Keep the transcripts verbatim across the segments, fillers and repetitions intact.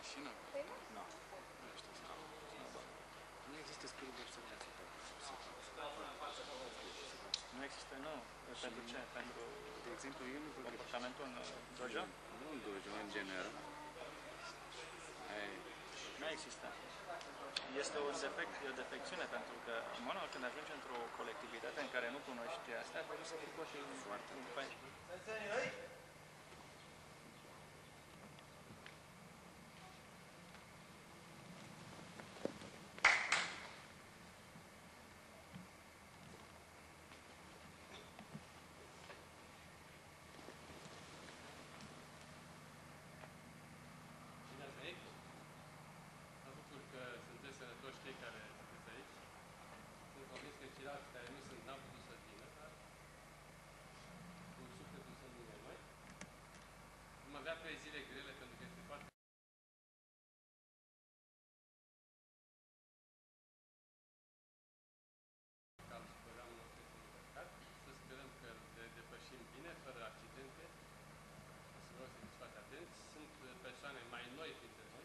mașină? Păi nu. Nu. Nu știu să Nu există spirit de observație. Nu există, nu. Pentru ce? Pentru, de exemplu, eu nu văd comportamentul în dojo? Nu în dojo, în general. Nu există. Este un defect, e o defecțiune, pentru că în momentul când ajungi într-o colectivitate în care nu cunoști astea, trebuie să fii foarte foarte fain. Avea pe zile grele pentru că este foarte cam programul nostru este încărcat. Să sperăm că le depășim bine, fără accidente. Să vreau să fiți foarte atenți. Sunt persoane mai noi printre noi.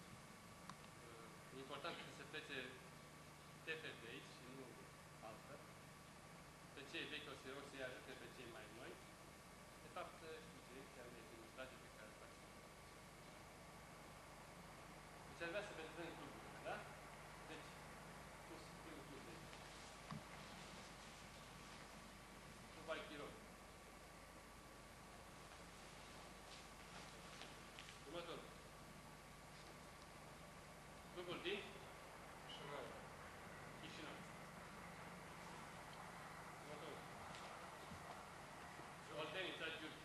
E important să se plece tepe de aici și nu altă. Pe cei vechi o să rog să-i ajute pe cei mai noi. De fapt, știu direcția de administrație pe care o facem. Deci ar vrea să vedem cluburile, da? Deci, tu scriu club de aici. Club Aichiro. Următorul. Clubul din? Chișinău. Chișinău. Următorul. Oltenița Giurgiu.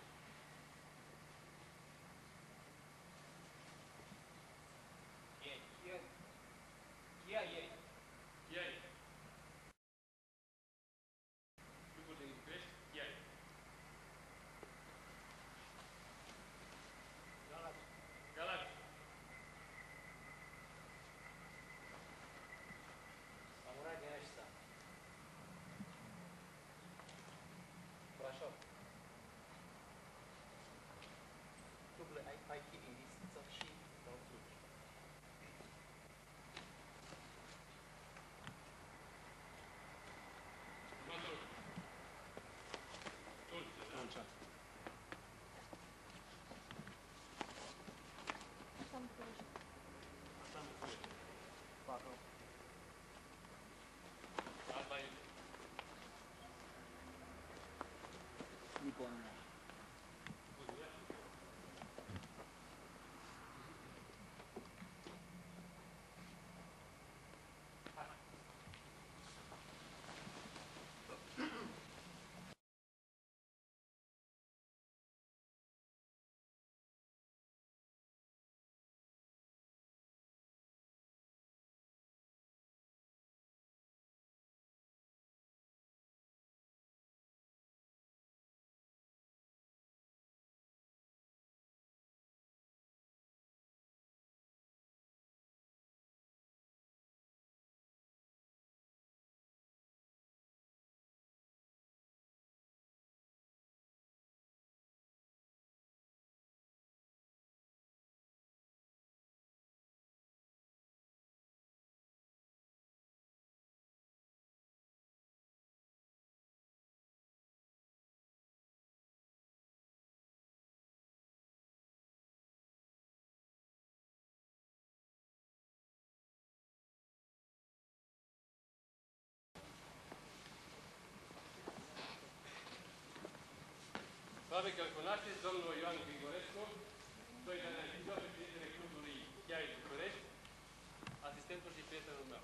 Ieri. Ieri. Ieri. Ieri. Clubul din București? Ieri. Galați. Galați. Samurai din Ești. Brașov. Clubul Aichi din Bistrița și Băutuci. Următorul. Tulcea, da? Tulcea. Asta în București. Asta în București. Patru. Alba Iulie. Niconia. Probabil că îl cunoașteți, domnul Ioan Grigorescu, doi de analizor, președintele clubului Chiai București, asistentul și prietenul meu.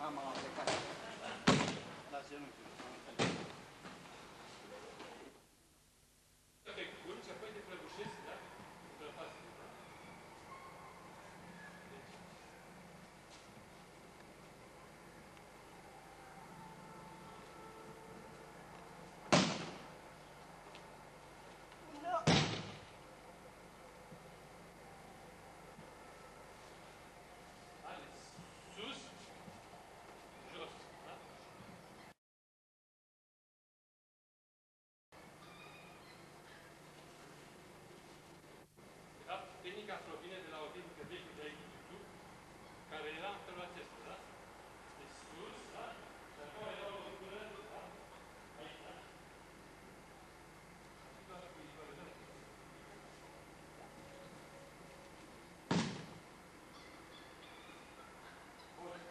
am plecat. La genunchi. Perfect bun și apoi te prăbușesc, da? Prăpasă, da? Deci, ales sus, jos, da? De fapt, tehnica provine de la o tehnică veche de aici, care era în felul acesta, da? Deci sus, da? Și acum era o lovitură, da? Aici, da? Și doar cu izolare. Bun.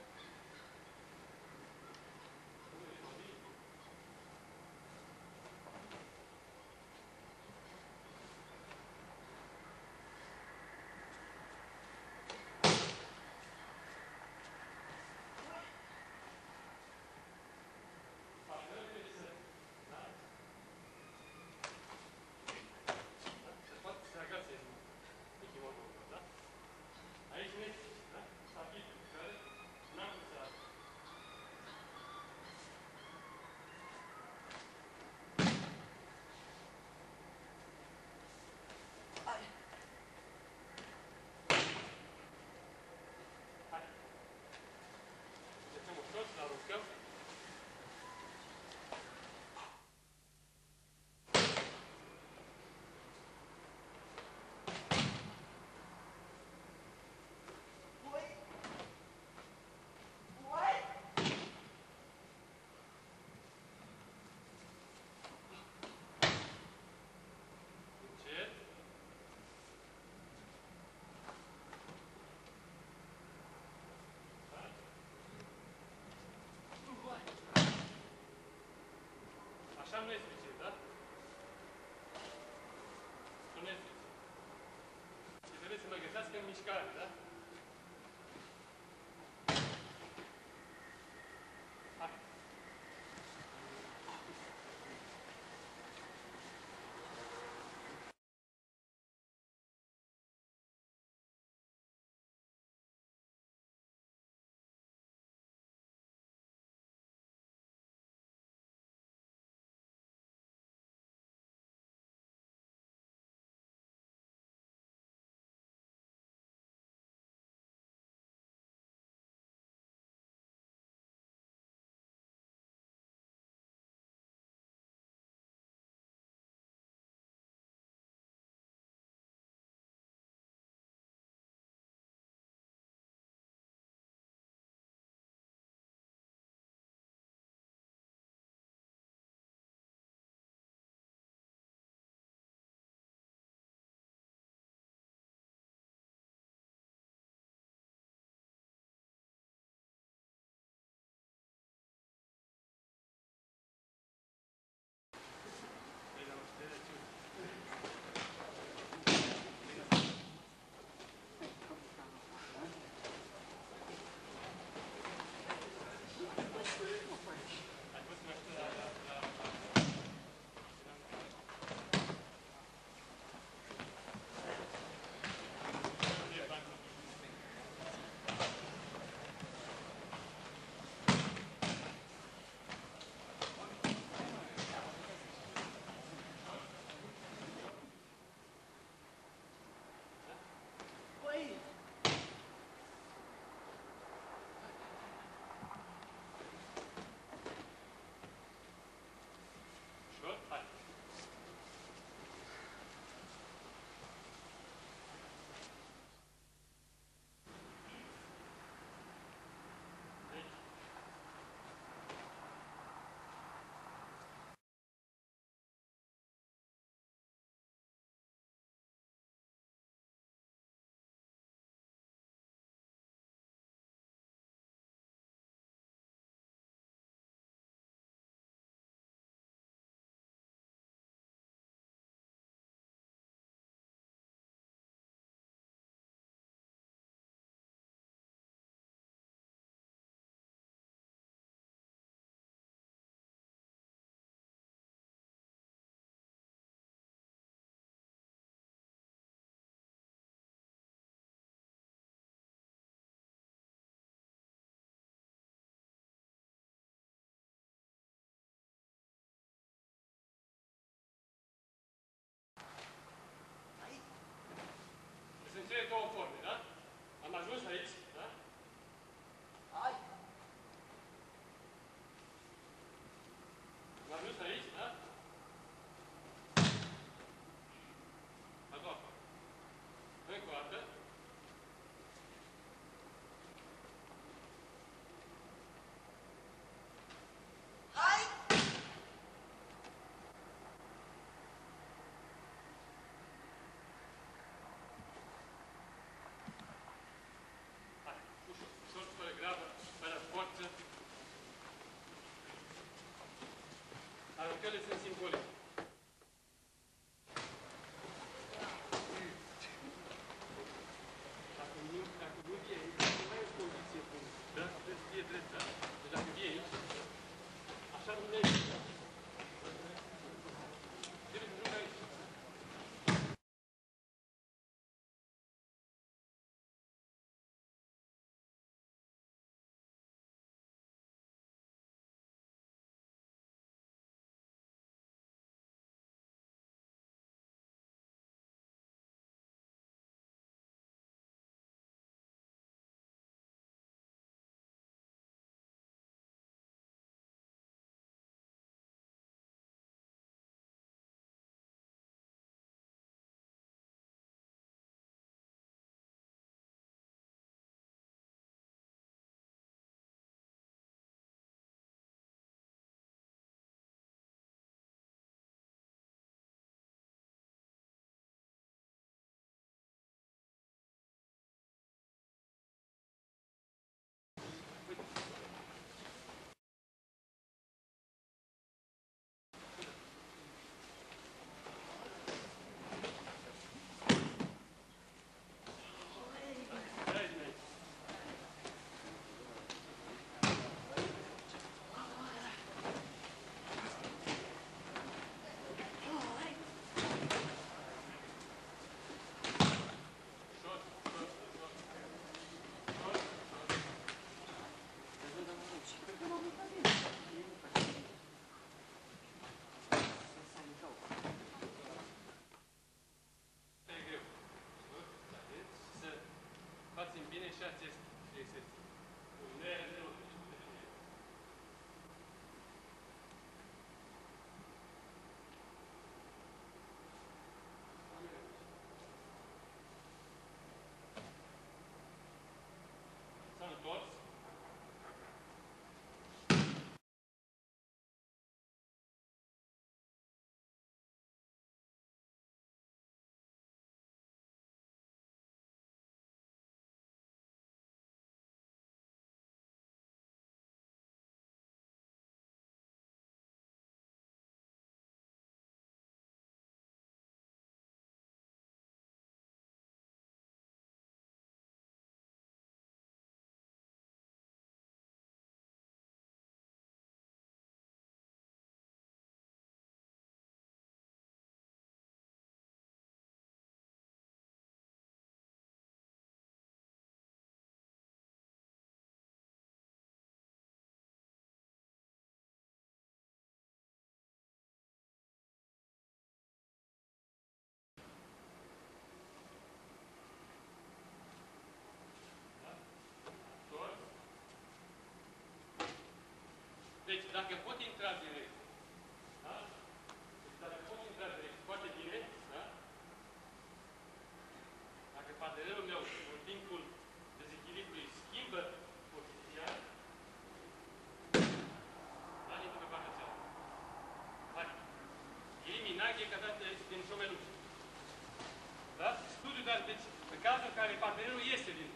Poate să se agațe echimotul, da? Aici ne da? Stabilitul care n-am cum să arate. Hai. Trecem ușor, să aruncăm. Adică ele sunt simbolice. Dacă nu, dacă nu vii aici, nu mai e o condiție bună. Dacă trebuie să fie dreptă. Deci dacă vii aici, așa nu mergi. Trebuie să joc aici. Faceți-mi bine și acest exercițiu. Nu e deloc. S-a întors. Deci, dacă pot intra direct, da? Deci, dacă pot intra direct, foarte bine, da? Dacă partenerul meu, în timpul dezechilibrului, schimbă poziția, da? Intră pe partea cealaltă. Hai. Elimina ghecătate din șomeluși. Da? Studiul, dar, deci, în cazul în care partenerul iese din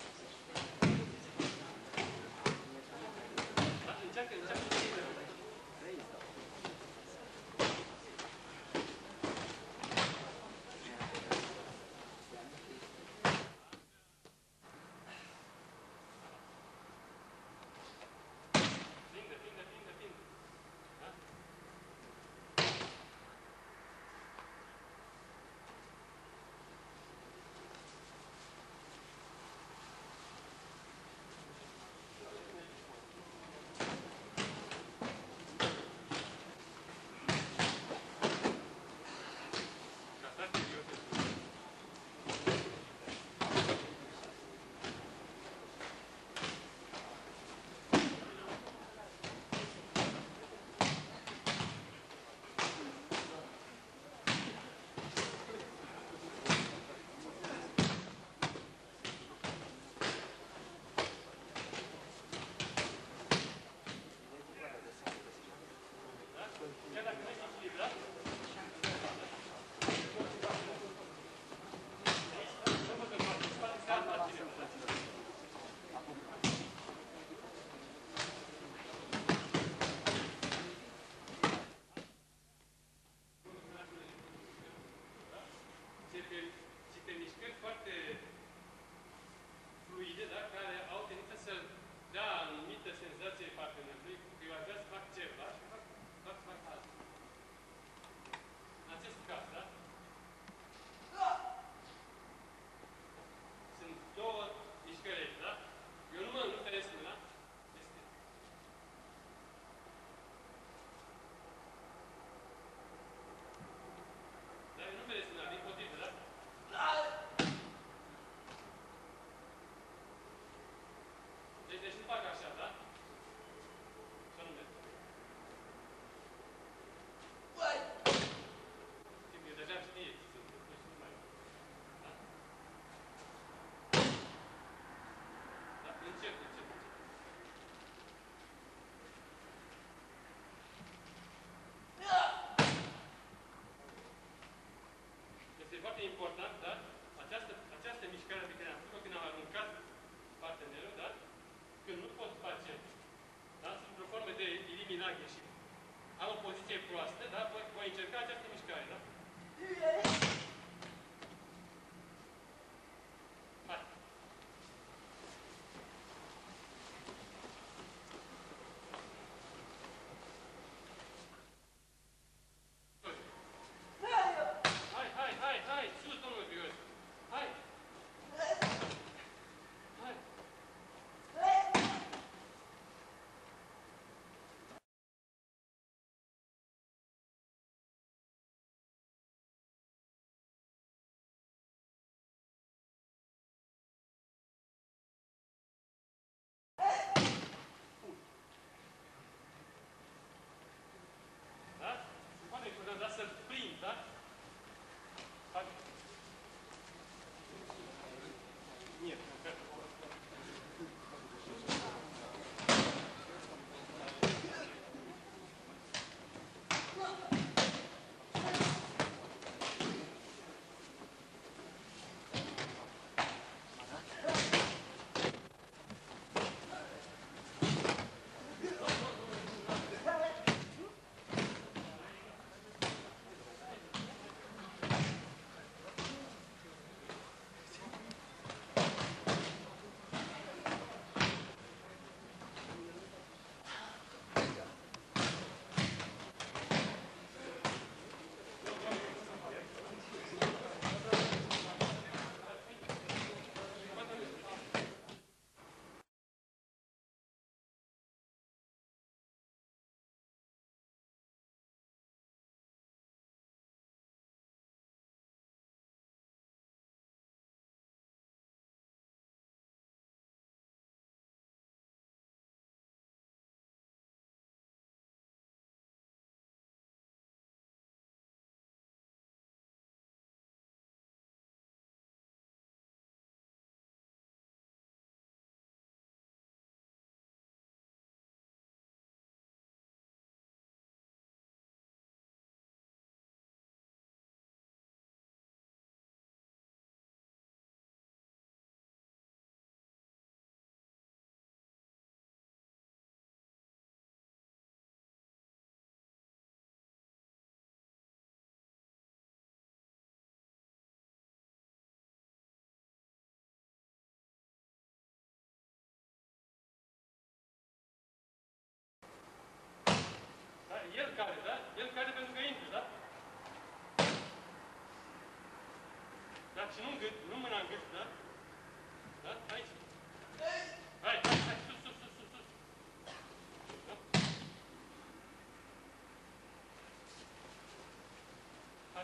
încearcă, încearcă. n-a ieșit. Am o poziție proastă, da? Voi, voi încerca această mișcare, da? Hai. Hai, hai, hai, hai! Sus, domnule Grigore! Hai! Hai! Da? Foarte important, da? Să-l prind, da? Hai. Нет, ну как? Da? El care, da? El care pentru că intră, da? Da? Și nu în gât, nu mâna în gât, da? Da? Aici. Hai, hai, hai, sus, sus, sus, sus, sus. Da? Hai.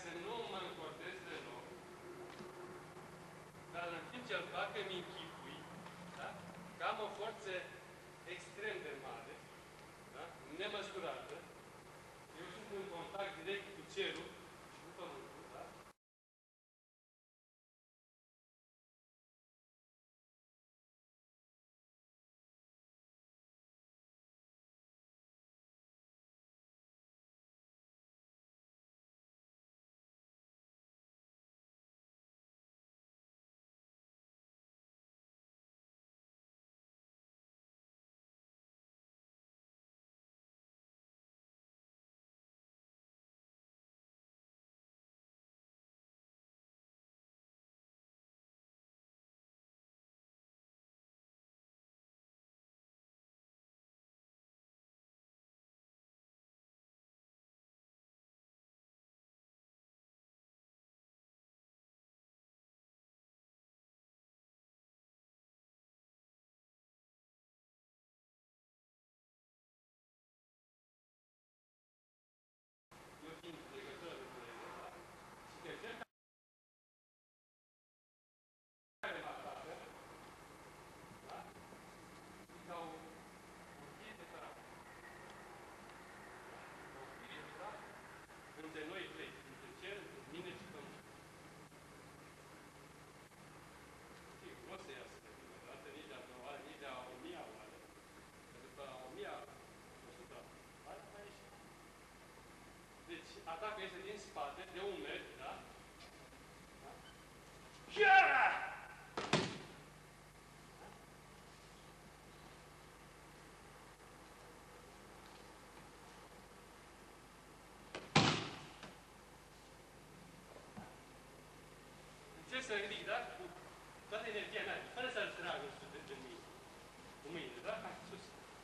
să nu mă încordez deloc, dar în timp ce îl fac îmi închipui, da? Că am o forță extrem de mare, da? Nemăsurată. Eu sunt în contact direct cu cerul și cu pământul, da? Între noi trei, între cer, între mine și pământ. Sigur, nu o să iasă de prima dată, nici de a doua oară, nici de a o mia oară. Că după a o mia, o sută oară, mai ieși. Deci, atacul este din spate, de un metru, da? Da? Chiara! Încerc să ridic, da? Cu toată energia mea, fără să-l trag în sus de, de mine. Cu mâine, da? Hai, sus.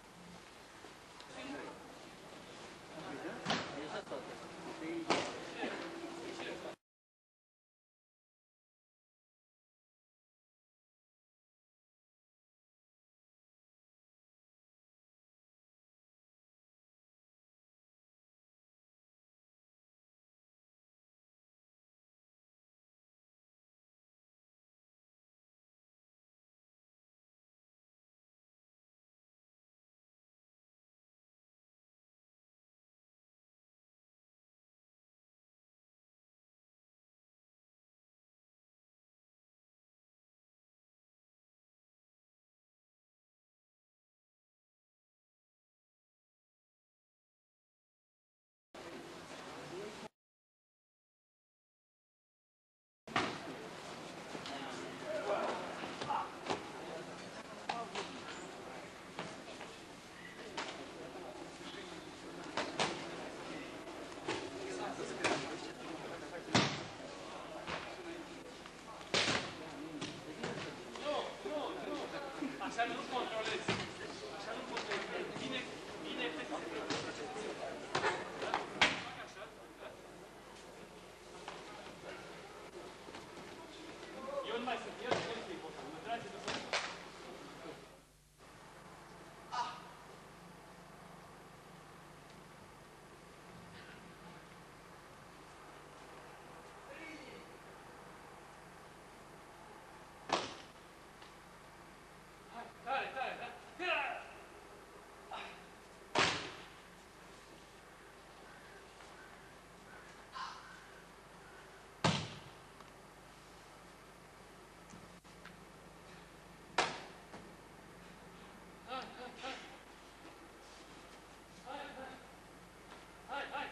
Așa nu controlez. Așa nu controlez. Vine, vine peste. Da? Fac așa, da? Eu nu mai sunt. Eu nu sunt important. Mă trage după. Tare, tare, da? Hai, hai!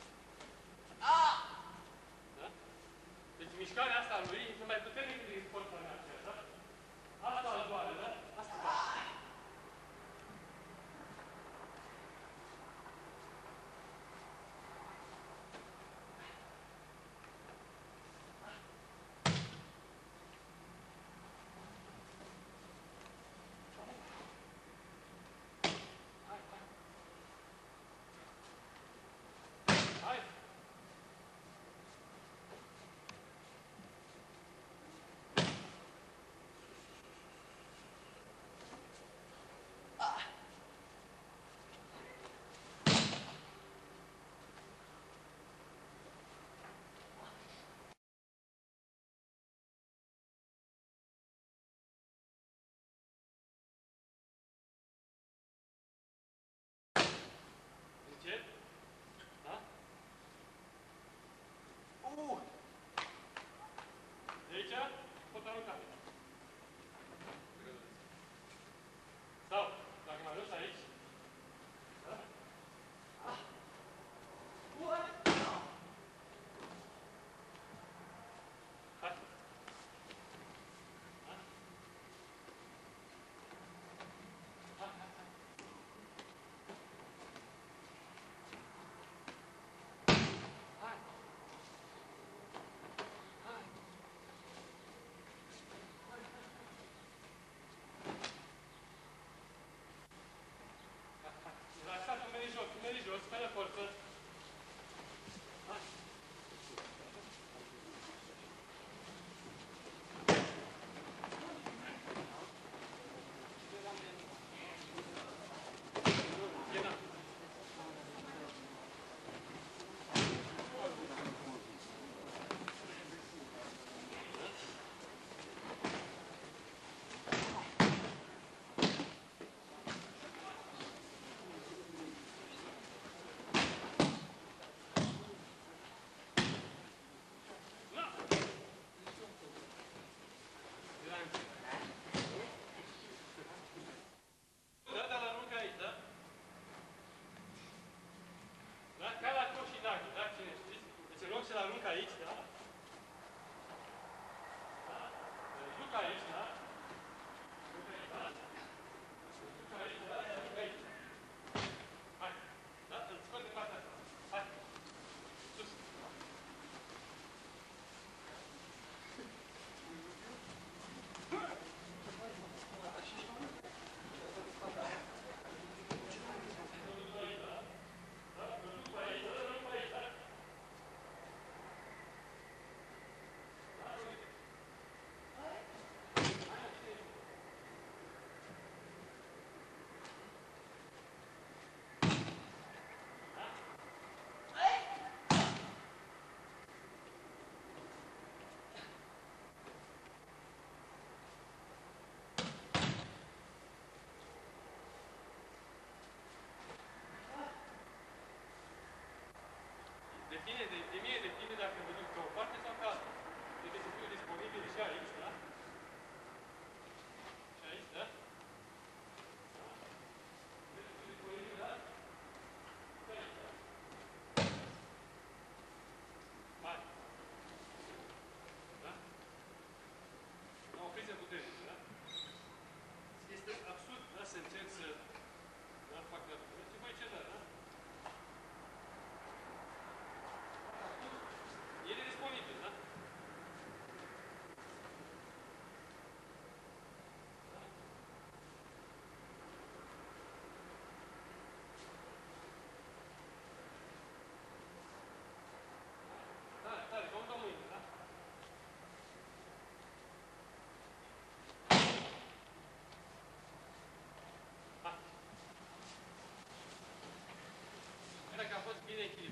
Da? Deci mișcarea asta a lui este mai puternică din sportul meu aceea, da? Asta îl doare, da? Asta doare. Hai!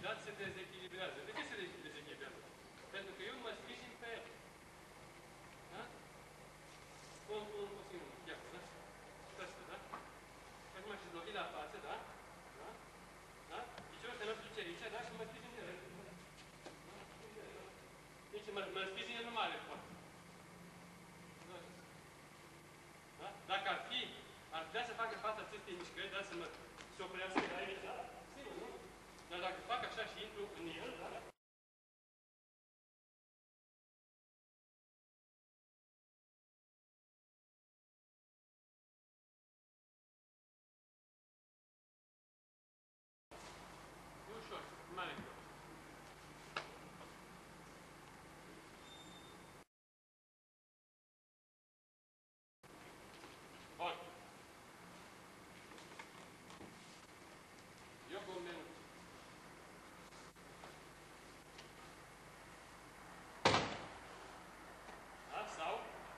dat se dezechilibrează. De ce se dezechilibrează? Pentru că eu mă sprijin pe el. Da? Un, un, un singur, iată, da? Ăsta, da? Acum și lovi la față, da? Da? Da? Piciorul ăsta nu duce aici, da? Și mă sprijin el. Deci mă, mă sprijin el numai are poate. Da? Dacă ar fi, ar putea să facă fața acestei mișcări, da? Să mă se oprească de aici, da? Sigur, nu? Dar dacă fac așa și intru în el, da? E ușor, mare greu. Bun. Eu cu un minut. Da? Sau?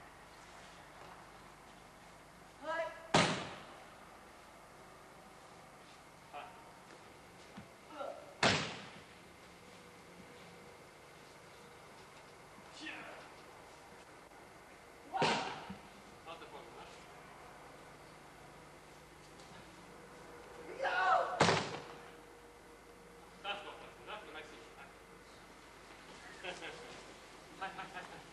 Hai! Altă formă, da? Da, stop, da? Nu mai simplu. Hai. Hai, hai, hai, hai.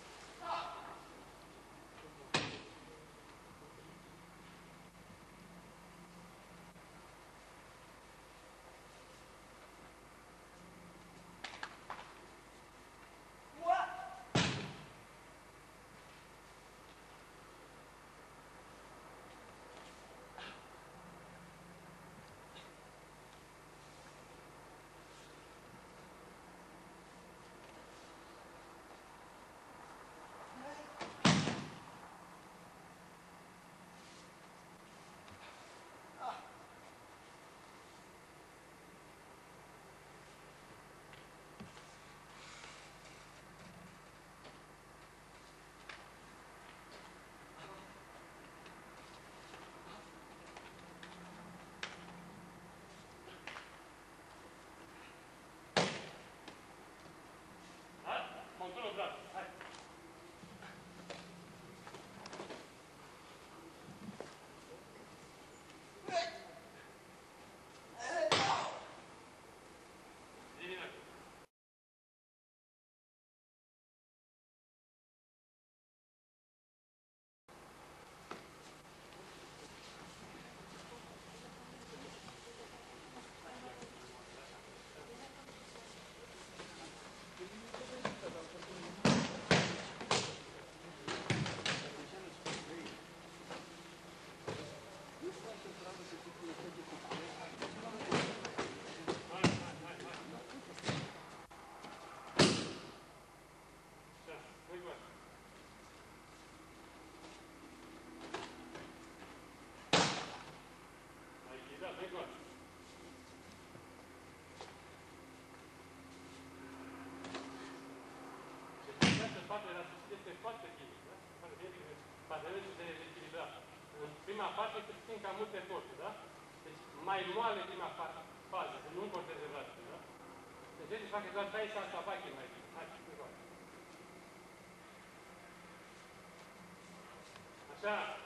Hai, montonul braț. Hai. Eliminat. Da, nu-i bun. Ai ghizat, nu-i bun. Deci această parte la sfârșit este foarte bine, da? Foarte bine, partenerul se echilibra. În prima parte se țin cam multe eforturi, da? Deci mai moale prima fază, să nu încorteze brațul, da? Deci trebuie să facă doar trei sau să facă mai bine. Hai, nu-i bun. Așa.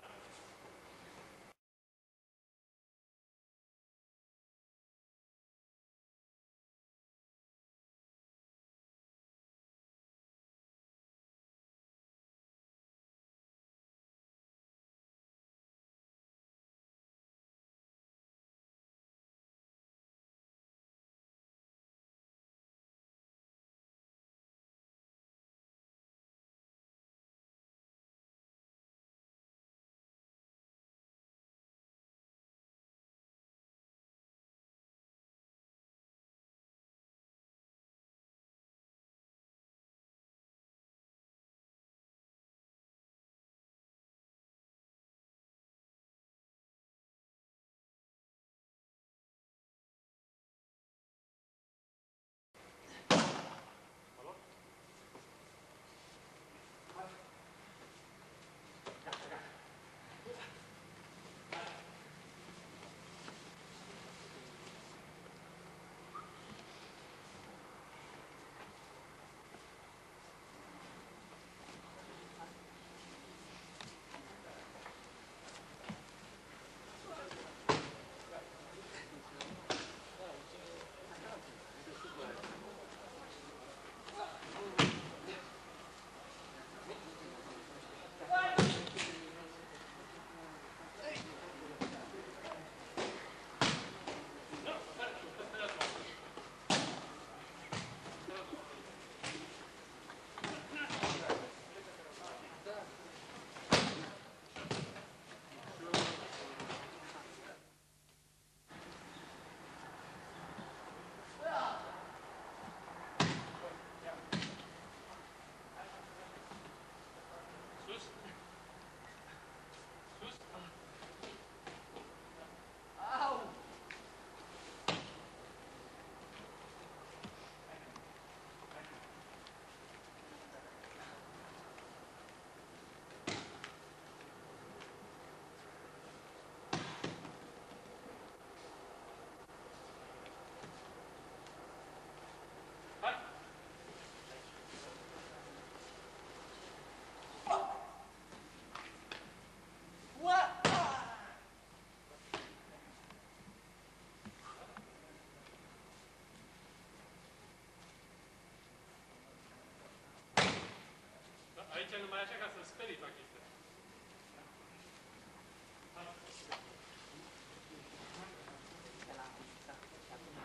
Aici numai așa ca să-l sperii fac chestia. de la da, și acum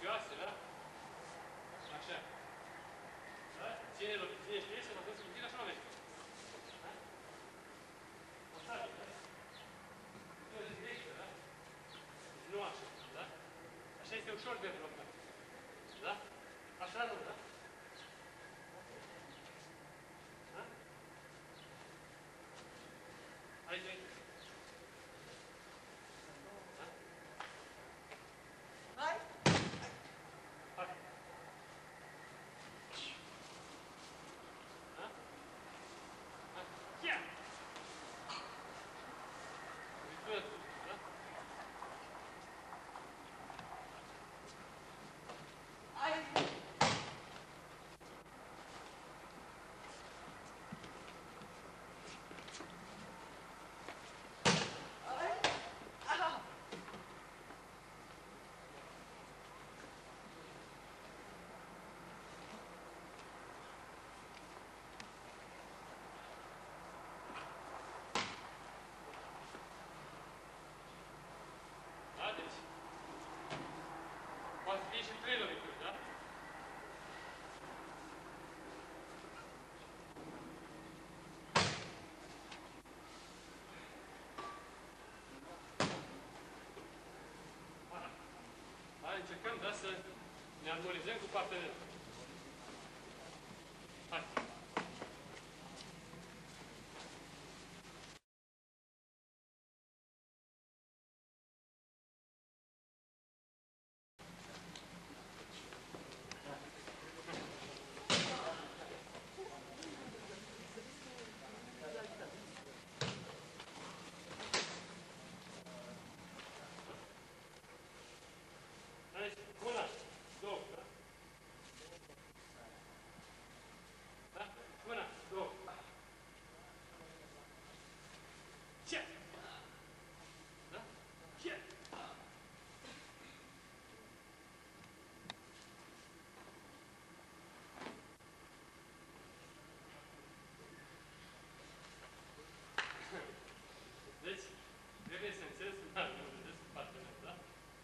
prețioase, da? Așa. Da? Cine, cine știe să mă să puțin așa la meci. Da? Așa, da? Nu e directă, da? Deci nu așa, da? Așa este ușor de blocat. Da? Așa nu, da? Da? Aici, aici. Da? Hai! Hai. Da? Da? Ia! Uite, da? Hai! Da? Deci, poate fi și trei lovituri, da? Hai, încercăm, da, să ne armonizăm cu partenerul. Hai. Deci, una, două, da? Da? Una, două. Ce? Da? Ce? Deci, trebuie să înțeles să ne armonizez cu partenerul, da?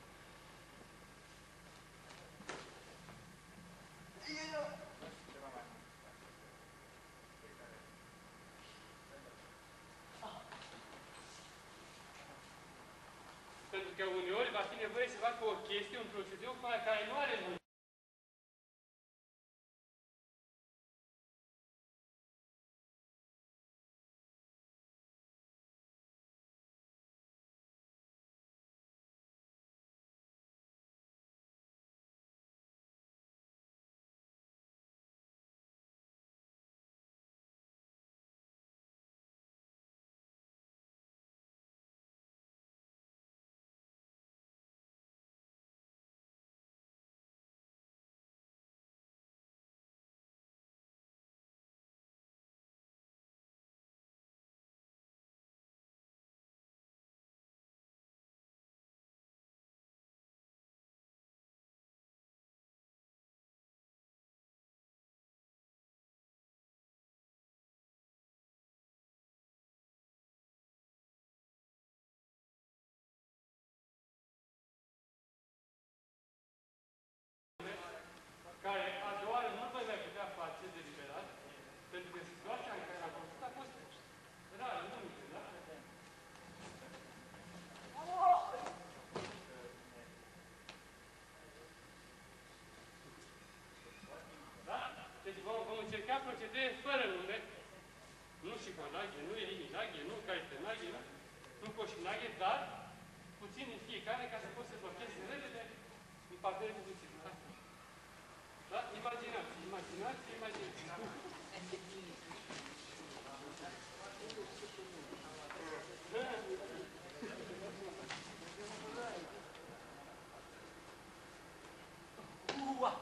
Pentru că uneori va fi nevoie să facă o chestie, un procedeu care nu are nume. Care a doua oară nu voi mai putea face deliberat, pentru că situația în care l-am făcut a fost rară, nu mică, da? Da? Deci vom, vom încerca procedee fără nume, nu șifonaghe, nu eliminaghe, nu caitenaghe, nu, nu coșinaghe, dar puțin în fiecare ca să poți să blochezi repede un partener cu puțin. Da? Da? Imaginați, imaginați, imaginați. Ua!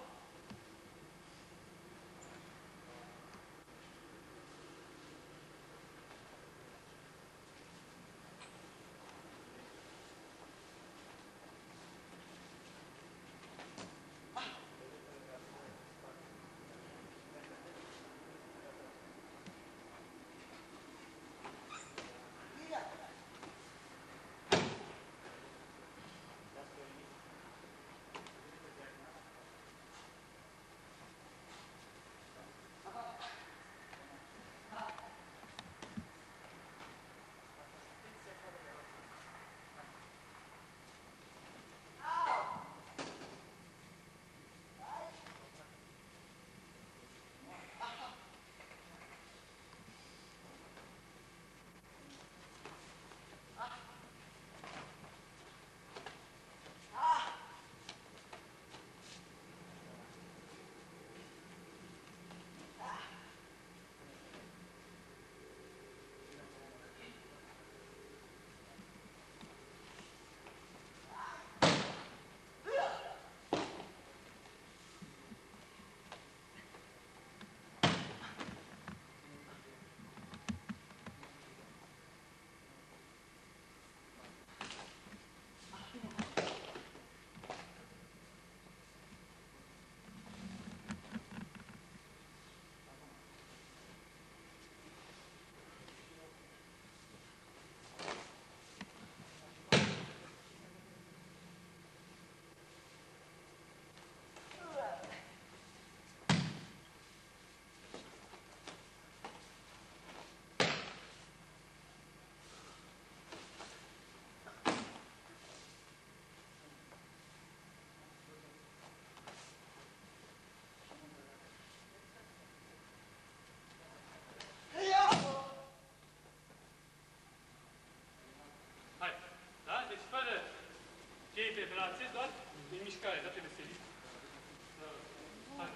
care, da, trebuie să fie. Hai.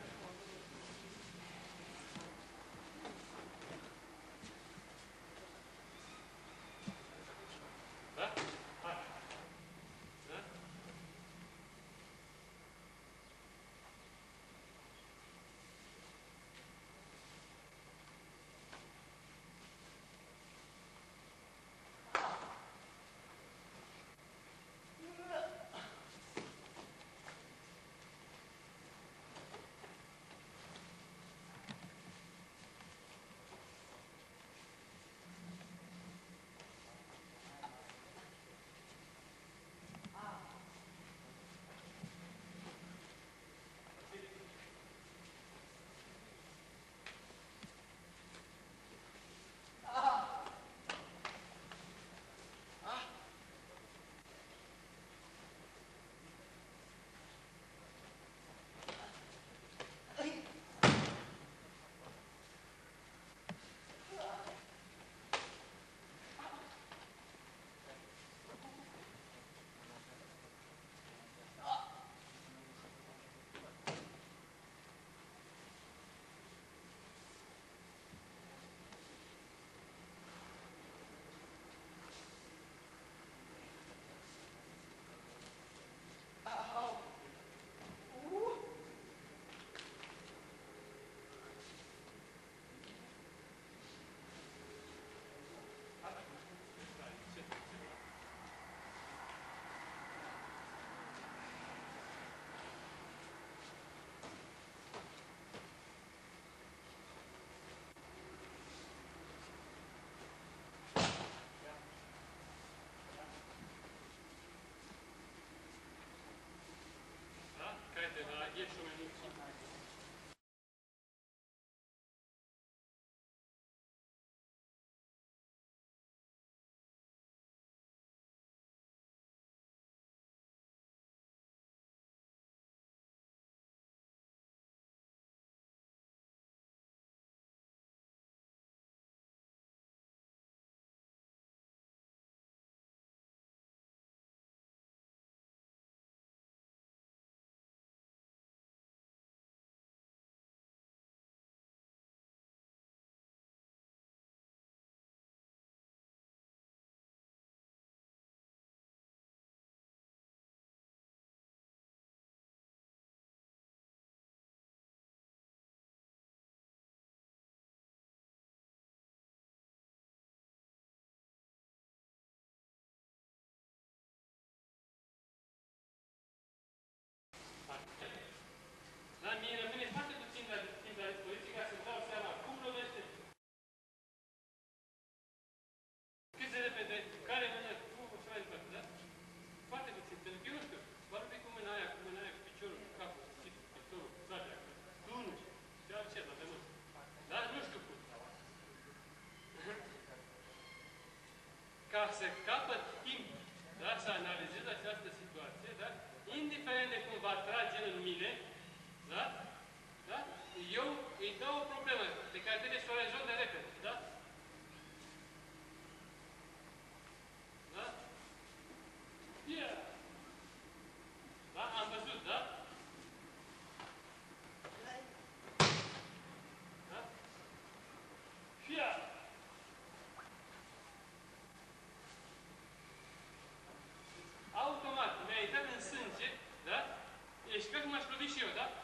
Da? Hai. Da? Da? Care te da? Ieși o minut. Da, mie rămâne foarte puțin la timp la dispoziție ca să-mi dau seama cum lovește, cât de repede, care mână, cum și mai departe, da? Foarte puțin, pentru că eu nu știu, vorbi cu mâna aia, cu mâna aia, cu piciorul, cu capul, cu chitul, cu piciorul, cu sabia, cu unul, și altceva de mult. Da? Nu știu cum. Ca să capăt timp, da? Să analizez această situație, da? Indiferent de cum va trage în mine, da? Da? Eu îi dau o problemă pe care trebuie să o rezolv de repede, da? Da? Yeah. Da? Am văzut, da? Da? Fia! Automat, mi-a intrat în sânge, da? Ești ca cum aș lovi și eu, da?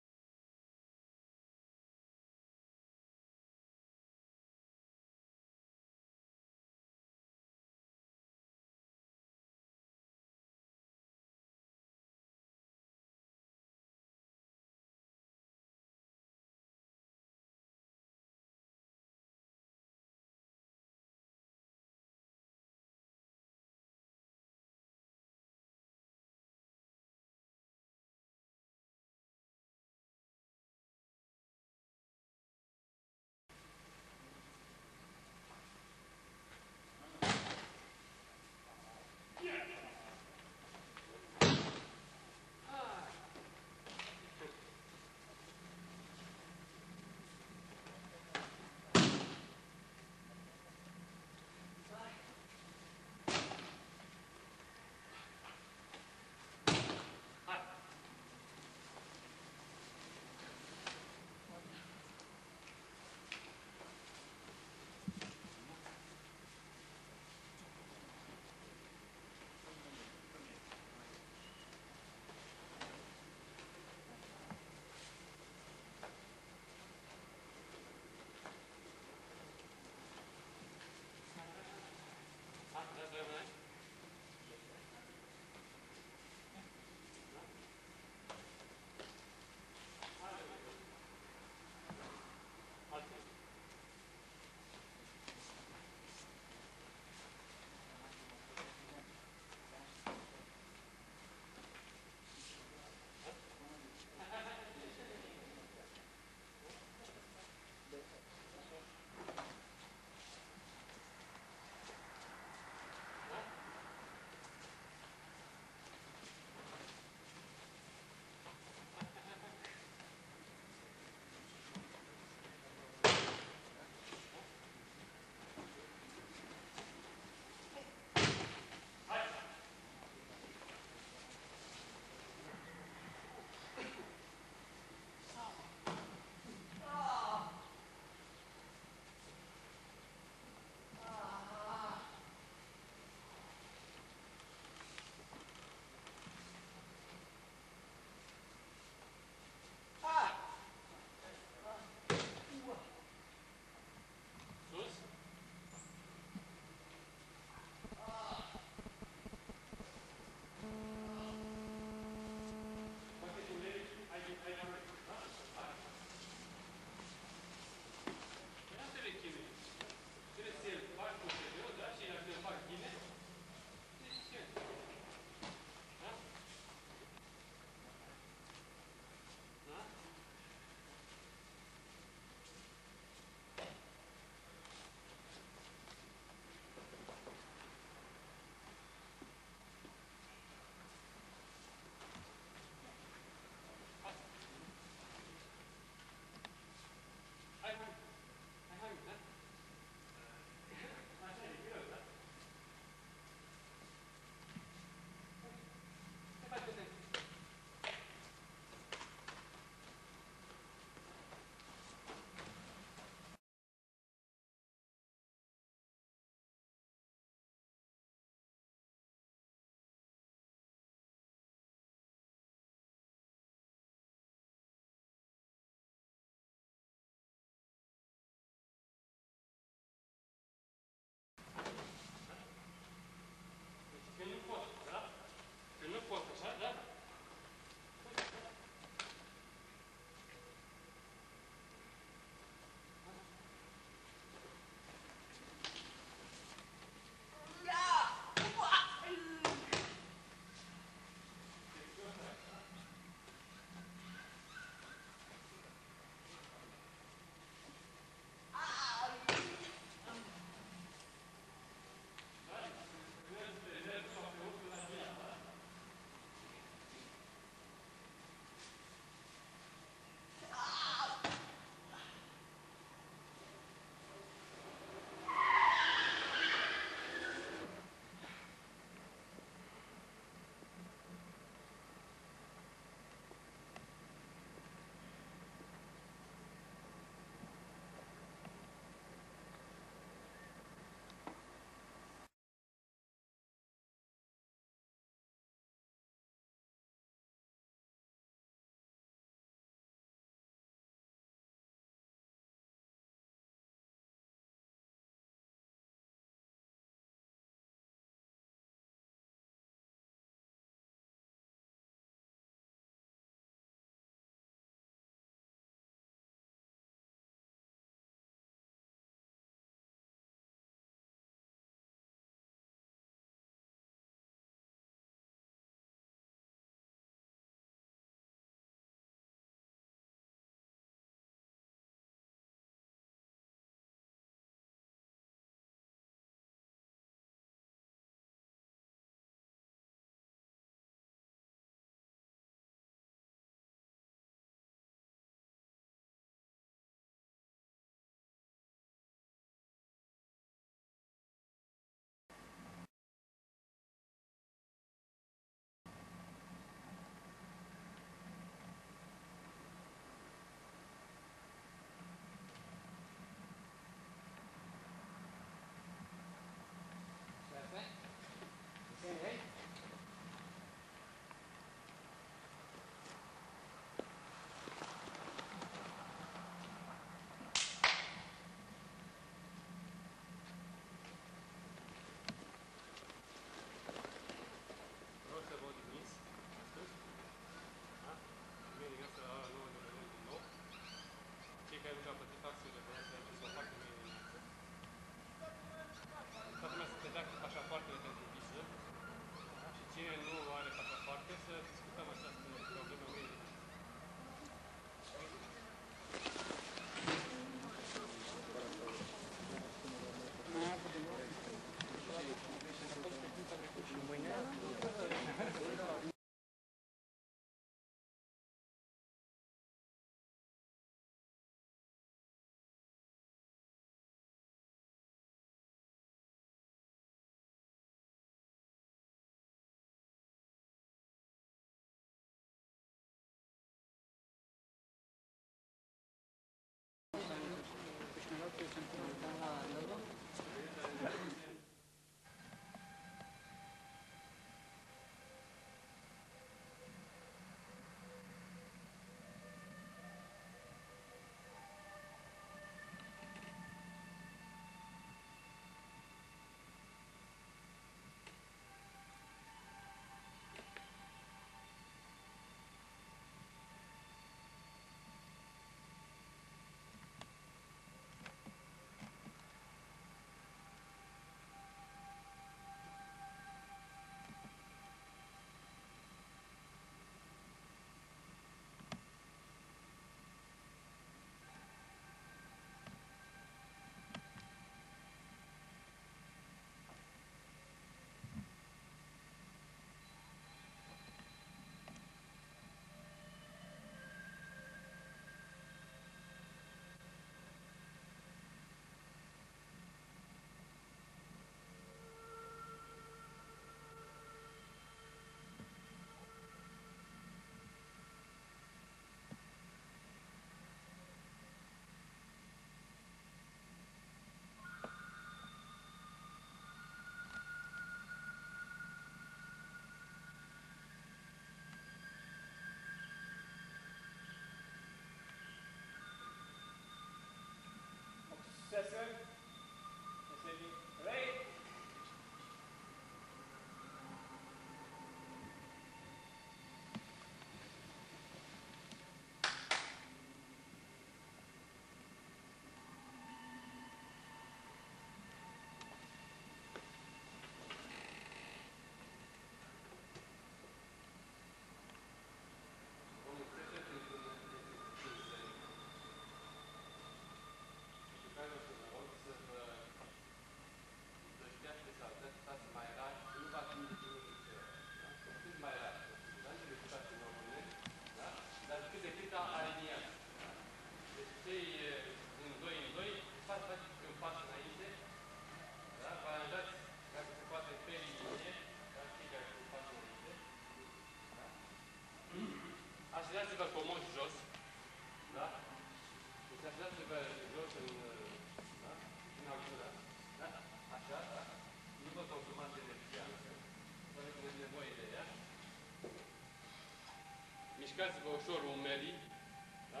mișcați-vă ușor umerii, da?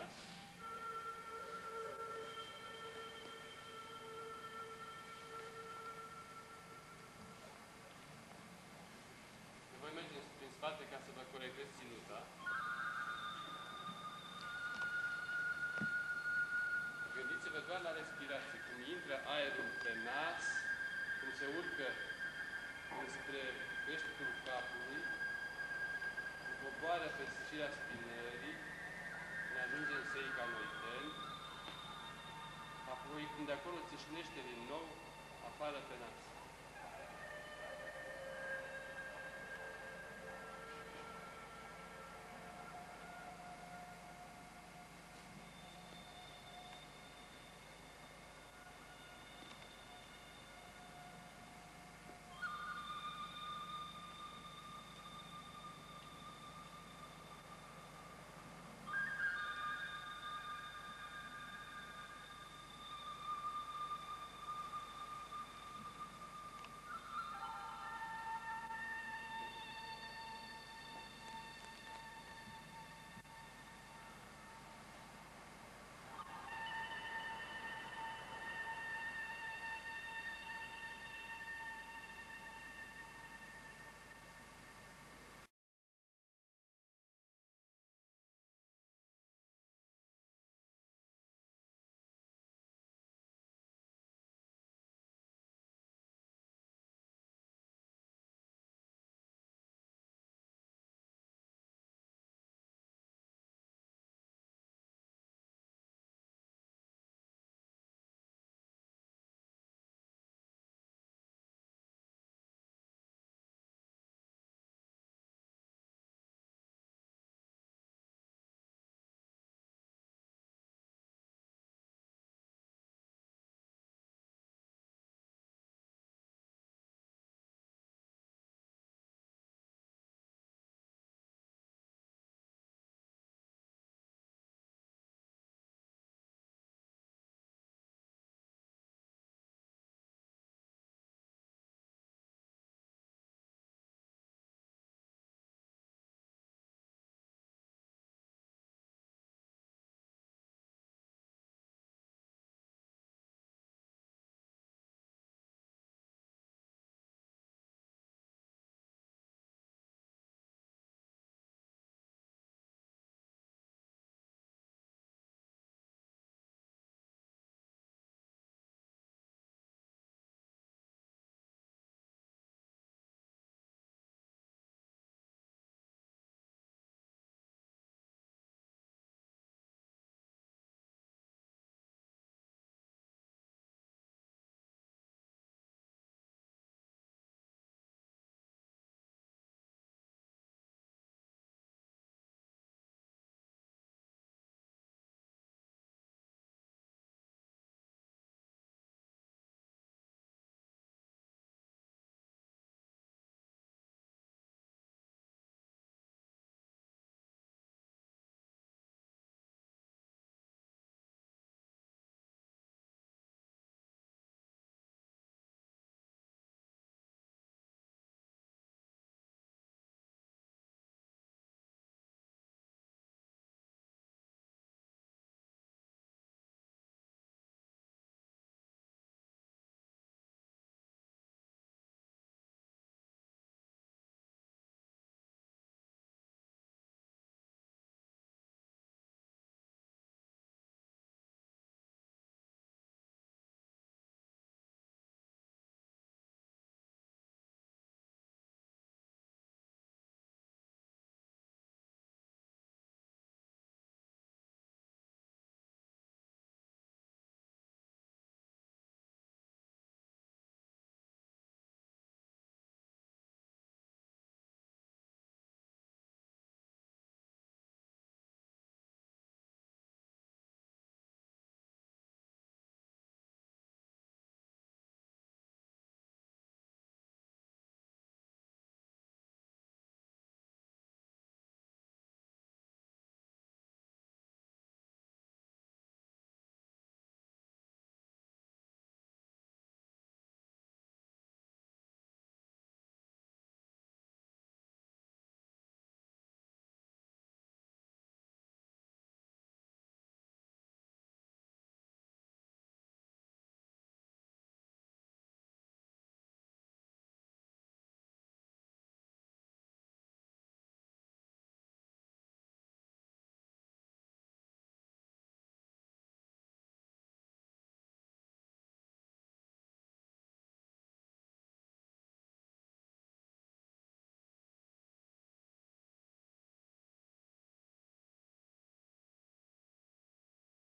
Voi merge prin spate ca să vă corectez ținuta. Gândiți-vă doar la respirație, cum intră aerul pe nas, cum se urcă înspre creștetul capului, cum coboară pe sfârșirea spinării, ne ajunge în seica noiten, apoi când de acolo țâșnește din nou, afară pe nas.